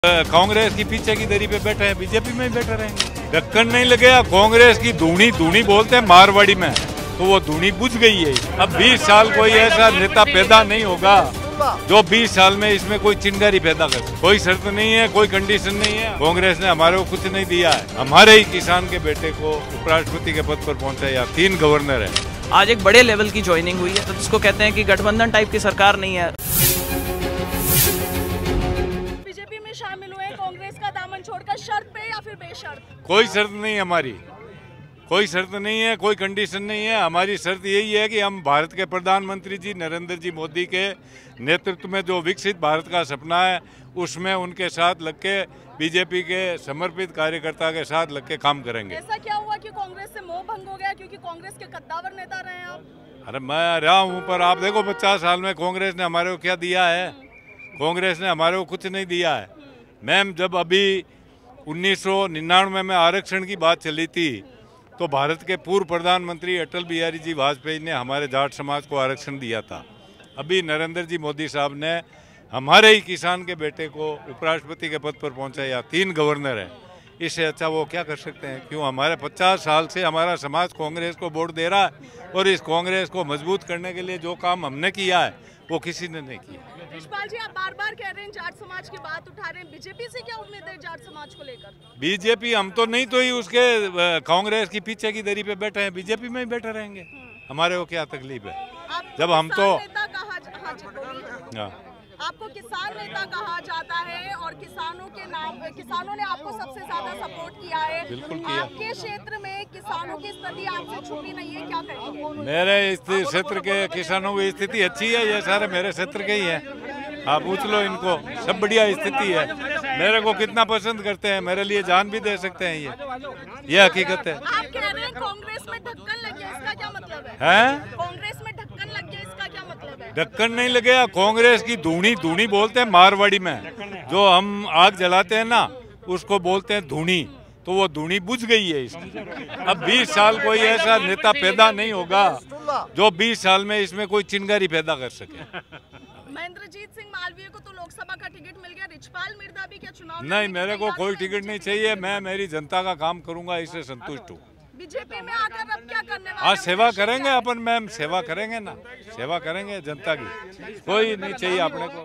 कांग्रेस की पीछे की दरी पे बैठे हैं, बीजेपी में ही बैठे रहेंगे। ढक्कन नहीं लगेगा। कांग्रेस की धूनी धूनी बोलते हैं मारवाड़ी में, तो वो धूनी बुझ गई है। अब 20 साल कोई ऐसा नेता पैदा नहीं होगा जो 20 साल में इसमें कोई चिंगारी पैदा कर सके। कोई शर्त नहीं है, कोई कंडीशन नहीं है। कांग्रेस ने हमारे को कुछ नहीं दिया है। हमारे ही किसान के बेटे को उपराष्ट्रपति के पद पर पहुंचाया। 3 गवर्नर है। आज एक बड़े लेवल की ज्वाइनिंग हुई है, तो जिसको कहते हैं कि गठबंधन टाइप की सरकार नहीं है। बीजेपी में शामिल हुए कांग्रेस का दामन छोड़कर शर्त पे या फिर बेशर्त? कोई शर्त नहीं है हमारी, कोई शर्त नहीं है, कोई कंडीशन नहीं है। हमारी शर्त यही है कि हम भारत के प्रधानमंत्री जी नरेंद्र जी मोदी के नेतृत्व में जो विकसित भारत का सपना है, उसमें उनके साथ लग के बीजेपी के समर्पित कार्यकर्ता के साथ लग के काम करेंगे। ऐसा क्या हुआ कि कांग्रेस से मोह भंग हो गया, क्योंकि कांग्रेस के कद्दावर नेता रहे हैं आप? अरे मैं रहा हूँ, पर आप देखो 50 साल में कांग्रेस ने हमारे को क्या दिया है? कांग्रेस ने हमारे को कुछ नहीं दिया है। मैम, जब अभी 1999 में आरक्षण की बात चली थी, तो भारत के पूर्व प्रधानमंत्री अटल बिहारी जी वाजपेयी ने हमारे जाट समाज को आरक्षण दिया था। अभी नरेंद्र जी मोदी साहब ने हमारे ही किसान के बेटे को उपराष्ट्रपति के पद पर पहुंचाया। 3 गवर्नर है। इससे अच्छा वो क्या कर सकते हैं? क्यों? हमारे 50 साल से हमारा समाज कांग्रेस को वोट दे रहा है, और इस कांग्रेस को मजबूत करने के लिए जो काम हमने किया है वो किसी ने नहीं किया। रिछपाल जी, आप बार बार कह रहे हैं जाट समाज की बात उठा रहे हैं, बीजेपी से क्या उम्मीद है जाट समाज को लेकर? बीजेपी हम तो नहीं, तो ही उसके कांग्रेस की पीछे की दरी पे बैठे हैं, बीजेपी में ही बैठे रहेंगे। हमारे को क्या तकलीफ है? जब हम तो आपको किसान नेता कहा जाता है, और किसानों के नाम किसानों ने आपको सबसे ज्यादा सपोर्ट किया है। बिल्कुल किया। आपके क्षेत्र में किसानों की स्थिति आपसे छुपी नहीं है, क्या कहेंगे? मेरे क्षेत्र के किसानों की स्थिति अच्छी है। ये सारे मेरे क्षेत्र के ही हैं। आप पूछ लो इनको, सब बढ़िया स्थिति है। मेरे को कितना पसंद करते हैं, मेरे लिए जान भी दे सकते हैं। ये हकीकत है। आप कह रहे हैं कांग्रेस में ढक्कन लग गया, इसका क्या मतलब है? कांग्रेस में ढक्कन लग गया, इसका क्या मतलब है? ढक्कन नहीं लगेगा। कांग्रेस की धूनी धूनी बोलते हैं मारवाड़ी में, जो हम आग जलाते हैं ना, उसको बोलते हैं धूनी। तो वो धूनी बुझ गई है इसकी। अब 20 साल कोई ऐसा नेता पैदा नहीं होगा जो 20 साल में इसमें कोई चिंगारी पैदा कर सके। महेंद्रजीत सिंह मालवीय को तो लोकसभा का टिकट मिल गया, रिछपाल मिर्धा भी क्या चुनाव? नहीं, मेरे को कोई टिकट नहीं चाहिए। मैं मेरी जनता का काम करूंगा, इससे संतुष्ट हूँ। बीजेपी में आकर अब क्या करने वाले? आज सेवा करेंगे अपन, मैम, सेवा करेंगे ना, सेवा करेंगे जनता की। कोई नहीं चाहिए अपने को।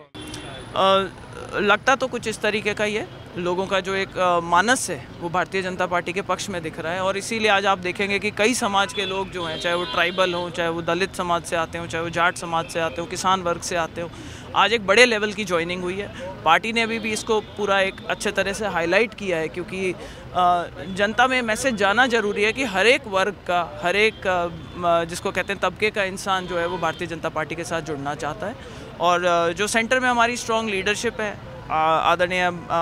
लगता तो कुछ इस तरीके का ही है। लोगों का जो एक मानस है वो भारतीय जनता पार्टी के पक्ष में दिख रहा है, और इसीलिए आज आप देखेंगे कि कई समाज के लोग जो हैं, चाहे वो ट्राइबल हो, चाहे वो दलित समाज से आते हो, चाहे वो जाट समाज से आते हो, किसान वर्ग से आते हो, आज एक बड़े लेवल की ज्वाइनिंग हुई है। पार्टी ने अभी भी इसको पूरा एक अच्छे तरह से हाईलाइट किया है, क्योंकि जनता में मैसेज जाना जरूरी है कि हर एक वर्ग का, हर एक जिसको कहते हैं तबके का इंसान जो है वो भारतीय जनता पार्टी के साथ जुड़ना चाहता है। और जो सेंटर में हमारी स्ट्रॉन्ग लीडरशिप है, आदरणीय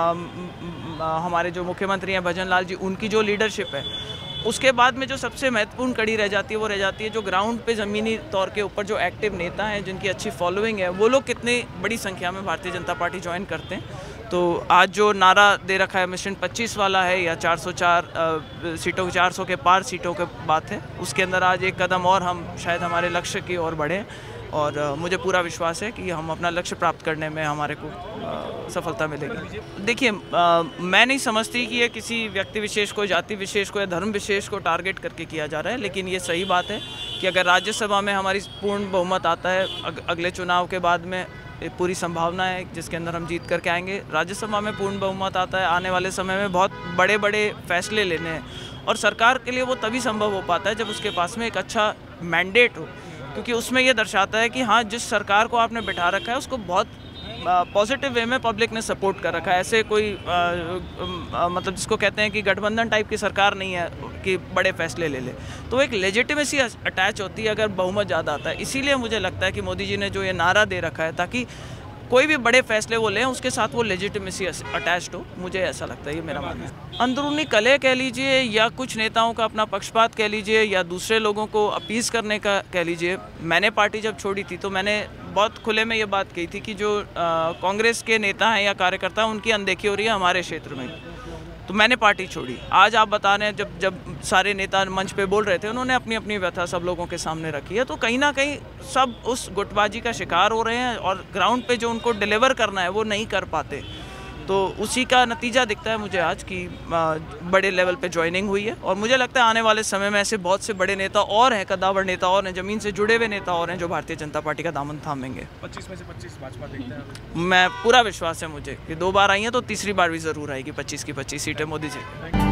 हमारे जो मुख्यमंत्री हैं भजन लाल जी, उनकी जो लीडरशिप है, उसके बाद में जो सबसे महत्वपूर्ण कड़ी रह जाती है वो रह जाती है जो ग्राउंड पे ज़मीनी तौर के ऊपर जो एक्टिव नेता हैं, जिनकी अच्छी फॉलोइंग है, वो लोग कितनी बड़ी संख्या में भारतीय जनता पार्टी ज्वाइन करते हैं। तो आज जो नारा दे रखा है मिशन 25 वाला है, या 404 सीटों, 400 के पार सीटों की बात है, उसके अंदर आज एक कदम और हम शायद हमारे लक्ष्य की ओर बढ़े, और मुझे पूरा विश्वास है कि हम अपना लक्ष्य प्राप्त करने में हमारे को सफलता मिलेगी। देखिए, मैं नहीं समझती कि ये किसी व्यक्ति विशेष को, जाति विशेष को या धर्म विशेष को टारगेट करके किया जा रहा है, लेकिन ये सही बात है कि अगर राज्यसभा में हमारी पूर्ण बहुमत आता है अगले चुनाव के बाद में, पूरी संभावना है जिसके अंदर हम जीत करके आएंगे। राज्यसभा में पूर्ण बहुमत आता है, आने वाले समय में बहुत बड़े बड़े फैसले लेने हैं, और सरकार के लिए वो तभी संभव हो पाता है जब उसके पास में एक अच्छा मैंडेट हो, क्योंकि उसमें ये दर्शाता है कि हाँ, जिस सरकार को आपने बिठा रखा है उसको बहुत पॉजिटिव वे में पब्लिक ने सपोर्ट कर रखा है। ऐसे कोई मतलब जिसको कहते हैं कि गठबंधन टाइप की सरकार नहीं है कि बड़े फैसले ले ले, तो एक लेजिटिमेसी अटैच होती है अगर बहुमत ज़्यादा आता है। इसीलिए मुझे लगता है कि मोदी जी ने जो ये नारा दे रखा है, ताकि कोई भी बड़े फैसले वो लें उसके साथ वो लेजिटिमेसी अटैच्ड हो, मुझे ऐसा लगता है, ये मेरा मानना है। अंदरूनी कलह कह लीजिए, या कुछ नेताओं का अपना पक्षपात कह लीजिए, या दूसरे लोगों को अपीज़ करने का कह लीजिए। मैंने पार्टी जब छोड़ी थी तो मैंने बहुत खुले में ये बात कही थी कि जो कांग्रेस के नेता हैं या कार्यकर्ता हैं, उनकी अनदेखी हो रही है हमारे क्षेत्र में, तो मैंने पार्टी छोड़ी। आज आप बता रहे हैं, जब सारे नेता मंच पे बोल रहे थे, उन्होंने अपनी अपनी व्यथा सब लोगों के सामने रखी है, तो कहीं ना कहीं सब उस गुटबाजी का शिकार हो रहे हैं, और ग्राउंड पे जो उनको डिलीवर करना है वो नहीं कर पाते। तो उसी का नतीजा दिखता है मुझे आज कि बड़े लेवल पे ज्वाइनिंग हुई है। और मुझे लगता है आने वाले समय में ऐसे बहुत से बड़े नेता और हैं, कद्दावर नेता और हैं, ज़मीन से जुड़े हुए नेता और हैं जो भारतीय जनता पार्टी का दामन थामेंगे। 25 में से 25 भाजपा देखते हैं। मैं पूरा विश्वास है मुझे कि 2 बार आई हैं तो तीसरी बार भी ज़रूर आएगी 25 की 25 सीटें मोदी जी।